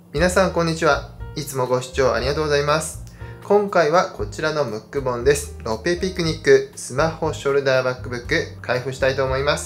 皆さんこんにちは。いつもご視聴ありがとうございます。今回はこちらのムック本です。ロペピクニックスマホショルダーバックブック開封したいと思います。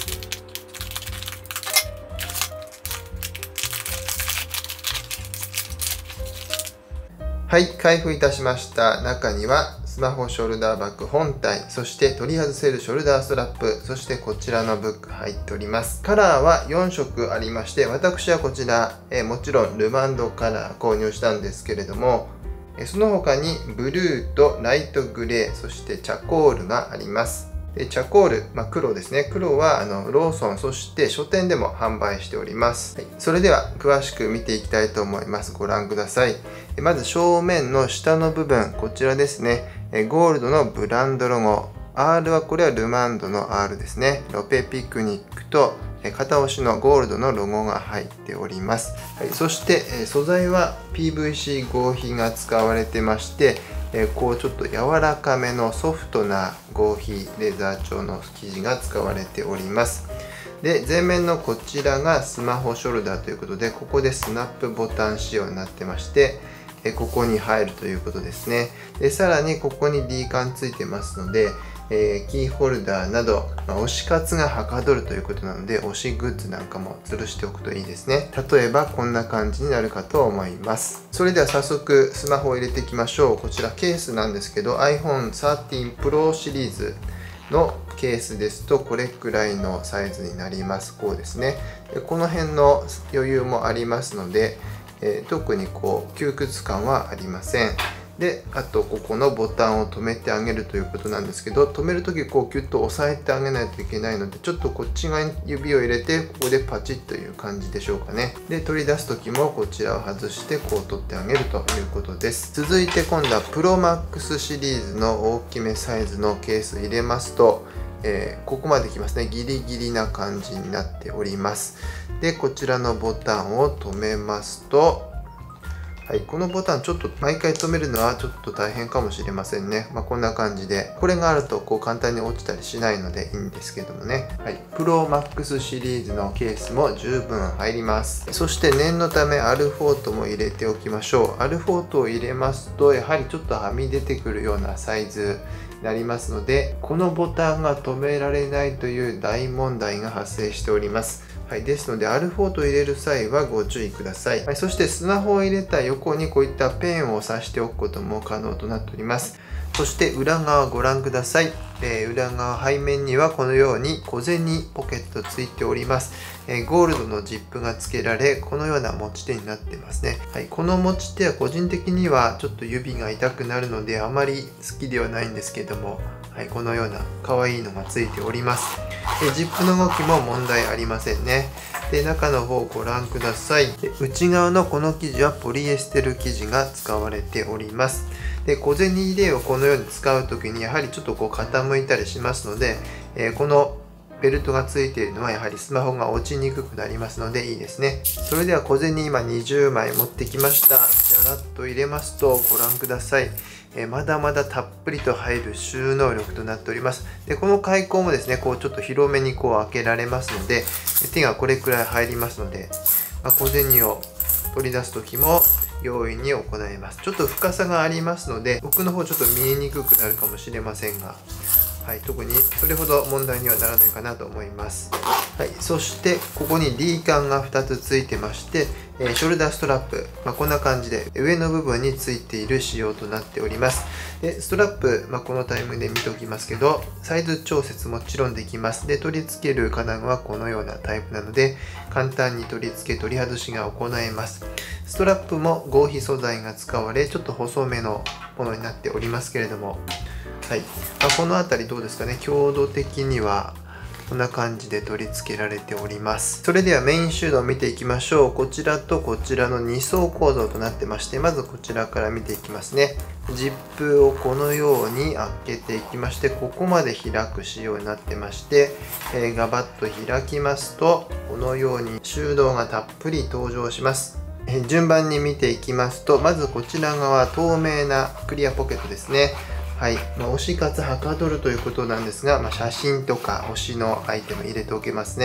はい、開封いたしました。中にはスマホショルダーバッグ本体、そして取り外せるショルダーストラップ、そしてこちらのブック入っております。カラーは4色ありまして、私はこちら、もちろんルマンドカラー購入したんですけれども、その他にブルーとライトグレー、そしてチャコールがあります。でチャコール、黒ですね。黒はローソン、そして書店でも販売しております。はい、それでは詳しく見ていきたいと思います。ご覧ください。まず正面の下の部分、こちらですね。ゴールドのブランドロゴ。R はこれはルマンドの R ですね。ロペピクニックと片押しのゴールドのロゴが入っております。はい、そして素材は PVC 合皮が使われてまして、こうちょっと柔らかめのソフトな合皮レザー調の生地が使われております。で前面のこちらがスマホショルダーということで、ここでスナップボタン仕様になってまして、ここに入るということですね。でさらにここに D カンついてますので、キーホルダーなど、推し活がはかどるということなので、推しグッズなんかも吊るしておくといいですね。例えばこんな感じになるかと思います。それでは早速スマホを入れていきましょう。こちらケースなんですけど、 iPhone 13 Pro シリーズのケースですとこれくらいのサイズになります。こうですね。でこの辺の余裕もありますので、特にこう窮屈感はありません。であとここのボタンを止めてあげるということなんですけど、止める時こうキュッと押さえてあげないといけないので、ちょっとこっち側に指を入れてここでパチッという感じでしょうかね。で取り出す時もこちらを外してこう取ってあげるということです。続いて今度はプロマックスシリーズの大きめサイズのケース入れますと、ここまで来ますね。ギリギリな感じになっております。でこちらのボタンを止めますと、はい、このボタンちょっと毎回止めるのはちょっと大変かもしれませんね。こんな感じで、これがあるとこう簡単に落ちたりしないのでいいんですけどもね。はい、プロマックスシリーズのケースも十分入ります。そして念のためアルフォートも入れておきましょう。アルフォートを入れますと、やはりちょっとはみ出てくるようなサイズになりますので、このボタンが止められないという大問題が発生しております。はい、ですのでアルフォートを入れる際はご注意ください。はい、そしてスマホを入れた横にこういったペンを挿しておくことも可能となっております。そして裏側ご覧ください。裏側背面にはこのように小銭ポケットついております。ゴールドのジップが付けられ、このような持ち手になってますね。はい、この持ち手は個人的にはちょっと指が痛くなるのであまり好きではないんですけども、はい、このような可愛いのがついております。ジップの動きも問題ありませんね。で中の方をご覧ください。で内側のこの生地はポリエステル生地が使われております。で小銭入れをこのように使う時にやはりちょっとこう傾いたりしますので、このベルトがついているのはやはりスマホが落ちにくくなりますのでいいですね。それでは小銭今20枚持ってきました。じゃらっと入れますとご覧ください。まだまだたっぷりと入る収納力となっております。でこの開口もですね、こうちょっと広めにこう開けられますので、手がこれくらい入りますので、小銭を取り出す時も容易に行えます。ちょっと深さがありますので、奥の方ちょっと見えにくくなるかもしれませんが、はい、特にそれほど問題にはならないかなと思います。はい、そしてここに D カンが2つついてまして、ショルダーストラップ、こんな感じで上の部分についている仕様となっております。でストラップ、このタイムで見ておきますけど、サイズ調節もちろんできます。で取り付ける金具はこのようなタイプなので、簡単に取り付け取り外しが行えます。ストラップも合皮素材が使われ、ちょっと細めのものになっておりますけれども、はい、この辺りどうですかね。強度的にはこんな感じで取り付けられております。それではメインシュードを見ていきましょう。こちらとこちらの2層構造となってまして、まずこちらから見ていきますね。ジップをこのように開けていきまして、ここまで開く仕様になってまして、ガバッと開きますとこのように収納がたっぷり登場します。順番に見ていきますと、まずこちら側透明なクリアポケットですね。はい、推し活はかどるということなんですが、写真とか推しのアイテム入れておけますね。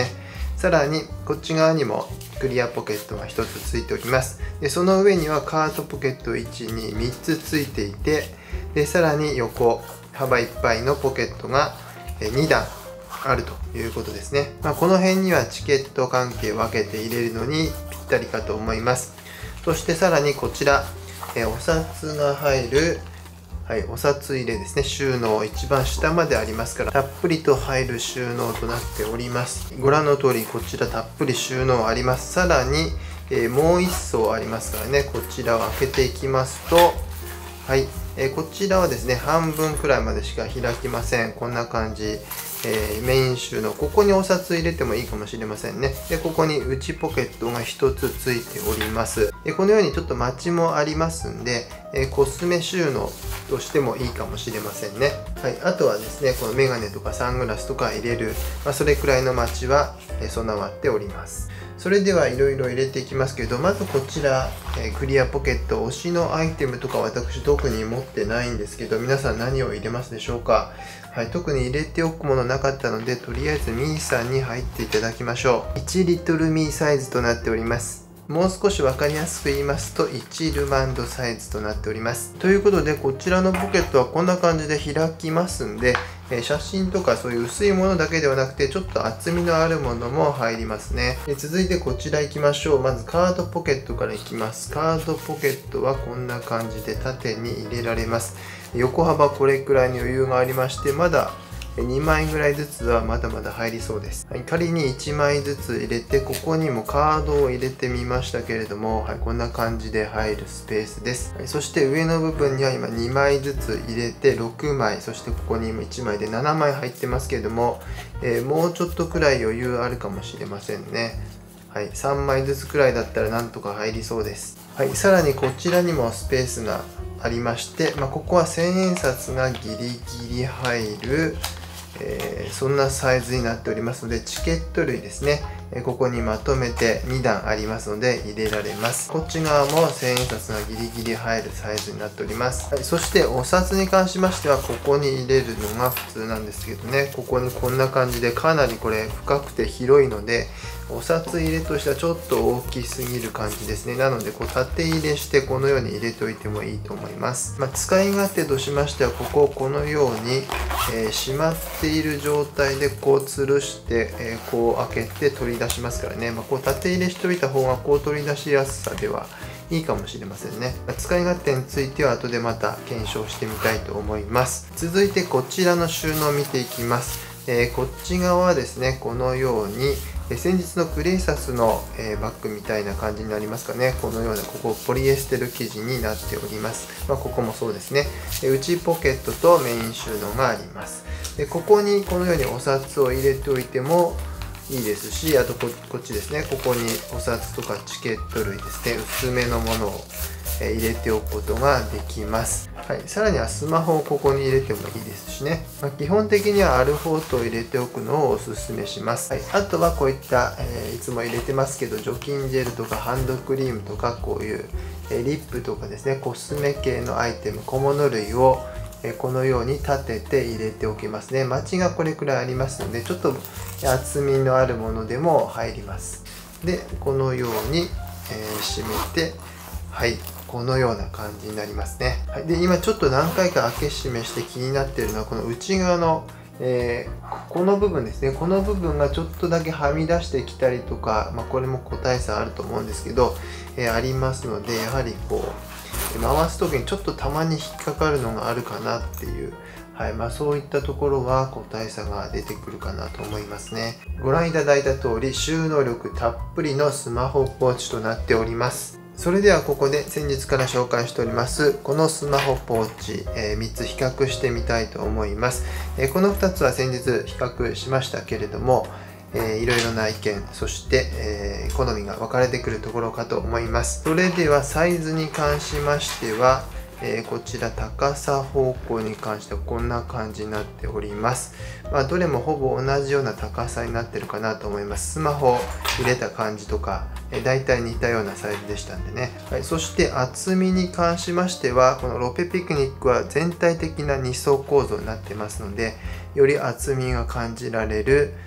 さらにこっち側にもクリアポケットが1つついております。でその上にはカートポケット1、2、3つついていて、でさらに横幅いっぱいのポケットが2段あるということですね。この辺にはチケット関係分けて入れるのにぴったりかと思います。そしてさらにこちら、お札が入る、お札入れですね。収納一番下までありますから、たっぷりと入る収納となっております。ご覧の通りこちらたっぷり収納あります。さらに、もう1層ありますからね、こちらを開けていきますと、こちらはですね、半分くらいまでしか開きません。こんな感じ。メイン収納、ここにお札入れてもいいかもしれませんね。でここに内ポケットが1つついております。このようにちょっとマチもありますんで、コスメ収納としてもいいかもしれませんね。あとはですね、このメガネとかサングラスとか入れる、それくらいのマチは備わっております。それではいろいろ入れていきますけど、まずこちら、クリアポケット、推しのアイテムとか私特に持ってないんですけど、皆さん何を入れますでしょうか。特に入れておくものなかったので、とりあえずミーさんに入っていただきましょう。1リットルミーサイズとなっております。もう少し分かりやすく言いますと1ルマンドサイズとなっております。ということでこちらのポケットはこんな感じで開きますんで、写真とかそういう薄いものだけではなくてちょっと厚みのあるものも入りますね。続いてこちら行きましょう。まずカードポケットからいきます。カードポケットはこんな感じで縦に入れられます。横幅これくらいに余裕がありまして、まだ2枚ぐらいずつはまだまだ入りそうです。仮に1枚ずつ入れて、ここにもカードを入れてみましたけれども、こんな感じで入るスペースです。そして上の部分には今2枚ずつ入れて6枚、そしてここに今1枚で7枚入ってますけれども、もうちょっとくらい余裕あるかもしれませんね。3枚ずつくらいだったらなんとか入りそうです。さらにこちらにもスペースがありまして、ここは1000円札がギリギリ入るそんなサイズになっておりますので、チケット類ですね、ここにまとめて2段ありますので入れられます。こっち側も1000円札がギリギリ入るサイズになっております。そしてお札に関しましてはここに入れるのが普通なんですけどね、ここにこんな感じでかなりこれ深くて広いので、お札入れとしてはちょっと大きすぎる感じですね。なので縦入れしてこのように入れておいてもいいと思います。使い勝手としましては、ここをこのように、閉まっている状態でこう吊るして、こう開けて取り出しますからね、こう縦入れしておいた方がこう取り出しやすさではいいかもしれませんね。使い勝手については後でまた検証してみたいと思います。続いてこちらの収納を見ていきます。こっち側はですね、このように先日のクレイサスのバッグみたいな感じになりますかね。このような、ここポリエステル生地になっております。ここもそうですね。内ポケットとメイン収納があります。でここにこのようにお札を入れておいてもいいですし、あとこっちですね、ここにお札とかチケット類ですね、薄めのものを入れておくことができます。さらにはスマホをここに入れてもいいですしね、基本的にはアルフォートを入れておくのをおすすめします。あとはこういった、いつも入れてますけど除菌ジェルとかハンドクリームとか、こういうリップとかですね、コスメ系のアイテム、小物類をこのように立てて入れておきますね。マチがこれくらいありますので、ちょっと厚みのあるものでも入ります。でこのように、閉めて、このような感じになりますね。で今ちょっと何回か開け閉めして気になっているのはこの内側の、この部分ですね。この部分がちょっとだけはみ出してきたりとか、これも個体差あると思うんですけど、ありますので、やはりこう回す時にちょっとたまに引っかかるのがあるかなっていう、そういったところは個体差が出てくるかなと思いますね。ご覧いただいた通り収納力たっぷりのスマホポーチとなっております。それではここで先日から紹介しておりますこのスマホポーチ、3つ比較してみたいと思います。この2つは先日比較しましたけれども、いろいろな意見、そして、好みが分かれてくるところかと思います。それではサイズに関しましては、こちら高さ方向に関してはこんな感じになっております。どれもほぼ同じような高さになってるかなと思います。スマホを入れた感じとか、だいたい似たようなサイズでしたんでね。そして厚みに関しましては、このロペピクニックは全体的な2層構造になってますので、より厚みが感じられる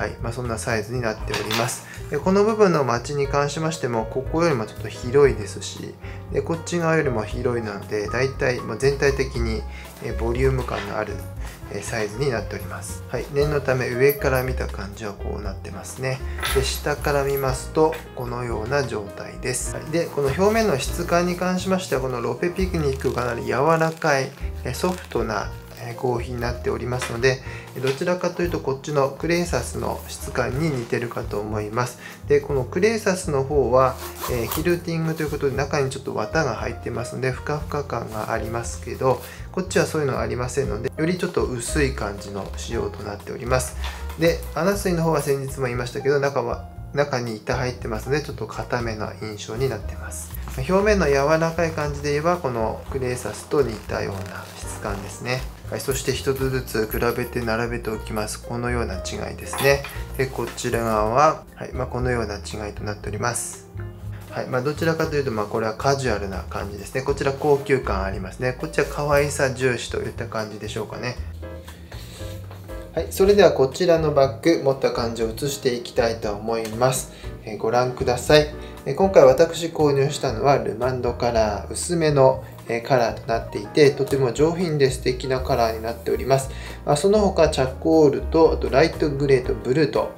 はい、そんなサイズになっております。でこの部分のマチに関しましても、ここよりもちょっと広いですし、でこっち側よりも広いので、だいたい全体的にボリューム感のあるサイズになっております。はい、念のため上から見た感じはこうなってますね。で下から見ますとこのような状態です。でこの表面の質感に関しましては、このロペピクニックかなり柔らかいソフトな合皮になっておりますので、どちらかというとこっちのクレイサスの質感に似てるかと思います。でこのクレイサスの方はキルティングということで中にちょっと綿が入ってますのでふかふか感がありますけど、こっちはそういうのはありませんので、よりちょっと薄い感じの仕様となっております。でアナスイの方は先日も言いましたけど、中に板入ってますので、ちょっと硬めな印象になってます。表面の柔らかい感じで言えば、このクレイサスと似たような質感ですね。はい、そして一つずつ比べて並べておきます。このような違いですね。でこちら側は、はいこのような違いとなっております。はいどちらかというと、これはカジュアルな感じですね。こちら高級感ありますね。こっちは可愛さ重視といった感じでしょうかね。はい、それではこちらのバッグ持った感じを写していきたいと思います。ご覧ください。今回私購入したのはルマンドカラー、薄めのカラーとなっていて、とても上品で素敵なカラーになっております。その他チャコールと、あとライトグレーとブルーと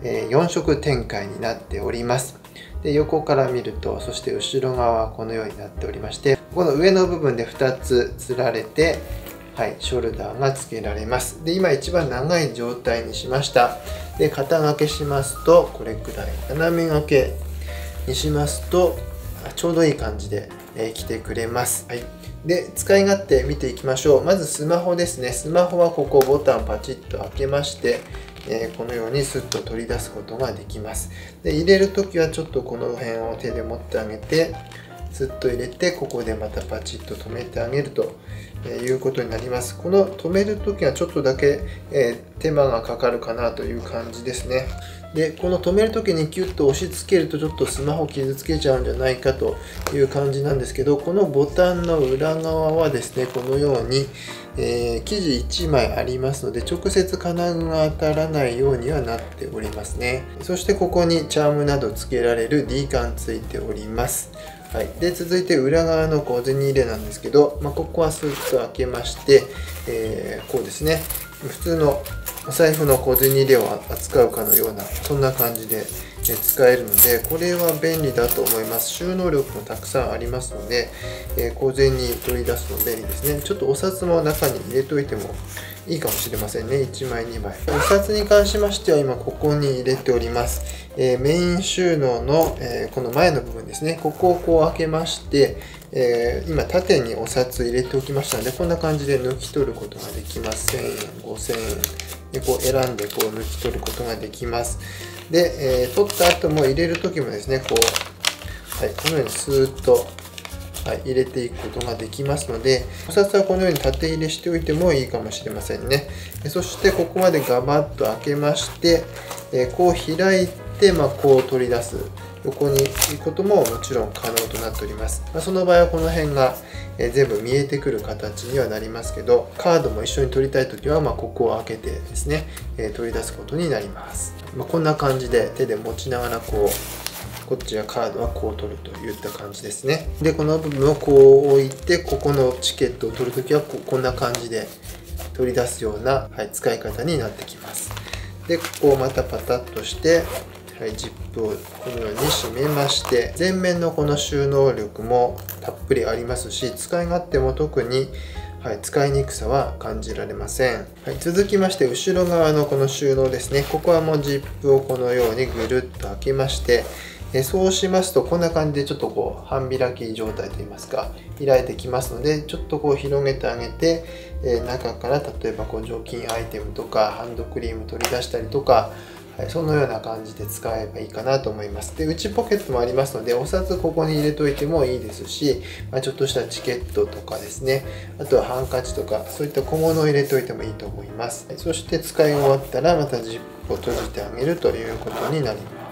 4色展開になっております。で横から見ると、そして後ろ側はこのようになっておりまして、この上の部分で2つつられて、ショルダーが付けられます。で今一番長い状態にしました。で肩掛けしますとこれくらい、斜め掛けにしますとちょうどいい感じで着てくれます。で使い勝手見ていきましょう。まずスマホですね。スマホはここボタンパチッと開けまして、このようにスッと取り出すことができます。で入れるときはちょっとこの辺を手で持ってあげて、スッと入れて、ここでまたパチッと止めてあげるということになります。この止めるときはちょっとだけ手間がかかるかなという感じですね。でこの止めるときにキュッと押し付けるとちょっとスマホ傷つけちゃうんじゃないかという感じなんですけど、このボタンの裏側はですね、このように生地1枚ありますので、直接金具が当たらないようにはなっておりますね。そしてここにチャームなど付けられる D カンついております。で続いて裏側の小銭入れなんですけど、ここはスッと開けまして、こうですね、普通のお財布の小銭入れを扱うかのような、そんな感じで使えるので、これは便利だと思います。収納力もたくさんありますので、小銭取り出すの便利ですね。ちょっとお札も中に入れといてもいいかもしれませんね。1枚2枚。お札に関しましては今ここに入れております。メイン収納のこの前の部分ですね。ここをこう開けまして、今縦にお札入れておきましたので、こんな感じで抜き取ることができます。1000円、5000円でこう選んでこう抜き取ることができます。で、取った後も入れる時もですね、このようにスーッと入れていくことができますので、お札はこのように縦入れしておいてもいいかもしれませんね。そしてここまでガバッと開けまして、こう開いて、こう取り出す、横に行くことももちろん可能となっております。その場合はこの辺が全部見えてくる形にはなりますけど、カードも一緒に取りたいときはここを開けてですね、取り出すことになります。こんな感じで手で持ちながらこっちはカードはこう取るといった感じですね。でこの部分をこう置いて、ここのチケットを取るときはこんな感じで取り出すような、使い方になってきます。でここをまたパタッとして、ジップをこのように閉めまして、前面のこの収納力もたっぷりありますし、使い勝手も特に使いにくさは感じられません。続きまして後ろ側のこの収納ですね。ここはもうジップをこのようにぐるっと開けまして、そうしますとこんな感じでちょっとこう半開き状態といいますか、開いてきますので、ちょっとこう広げてあげて、中から例えばこう除菌アイテムとかハンドクリーム取り出したりとか、そのような感じで使えばいいかなと思います。で内ポケットもありますので、お札ここに入れといてもいいですし、ちょっとしたチケットとかですね、あとはハンカチとかそういった小物を入れといてもいいと思います。そして使い終わったらまたジップを閉じてあげるということになります。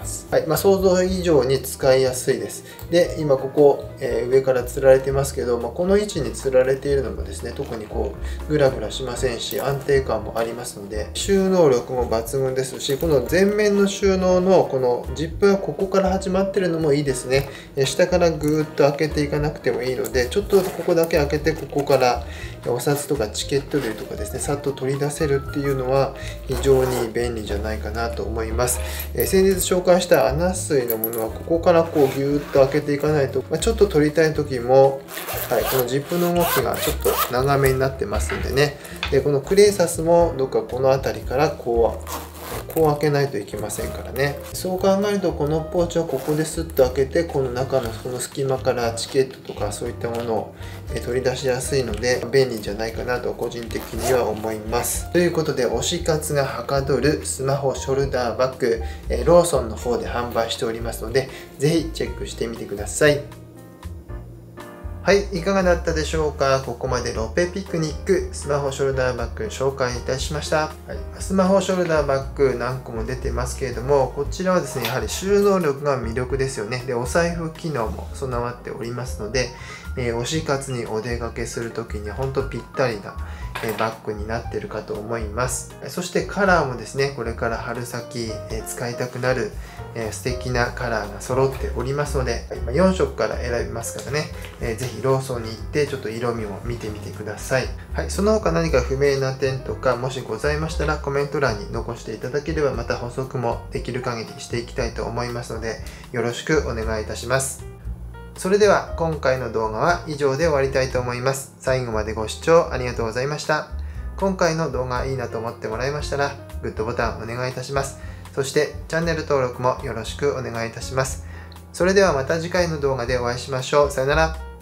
ます。はい、想像以上に使いやすいです。で、今ここ、上から吊られてますけど、この位置に吊られているのもですね、特にグラグラしませんし、安定感もありますので、収納力も抜群ですし、この前面の収納のこのジップがここから始まってるのもいいですね。下からぐーっと開けていかなくてもいいので、ちょっとここだけ開けて、ここからお札とかチケット類とかですね、さっと取り出せるっていうのは非常に便利じゃないかなと思います。先日紹介した穴水のものはここからギューッと開けていかないと、ちょっと取りたい時も、このジップの動きがちょっと長めになってますんでね。で、このクレイサスもどっかこの辺りからこう開けないといけませんからね。そう考えるとこのポーチはここでスッと開けて、この中のその隙間からチケットとかそういったものを取り出しやすいので便利じゃないかなと個人的には思います。ということで、推し活がはかどるスマホショルダーバッグ、ローソンの方で販売しておりますので、ぜひチェックしてみてください。はい、いかがだったでしょうか。ここまでロペピクニックスマホショルダーバッグ紹介いたしました。はい、スマホショルダーバッグ何個も出てますけれども、こちらはですね、やはり収納力が魅力ですよね。で、お財布機能も備わっておりますので、推し活にお出かけするときに本当ぴったりなバッグになっているかと思います。そしてカラーもですね、これから春先使いたくなる素敵なカラーが揃っておりますので、4色から選びますからね、ぜひローソンに行ってちょっと色味も見てみてください。はい、その他何か不明な点とかもしございましたらコメント欄に残していただければ、また補足もできる限りしていきたいと思いますので、よろしくお願いいたします。それでは今回の動画は以上で終わりたいと思います。最後までご視聴ありがとうございました。今回の動画いいなと思ってもらいましたら、グッドボタンお願いいたします。そしてチャンネル登録もよろしくお願いいたします。それではまた次回の動画でお会いしましょう。さよなら。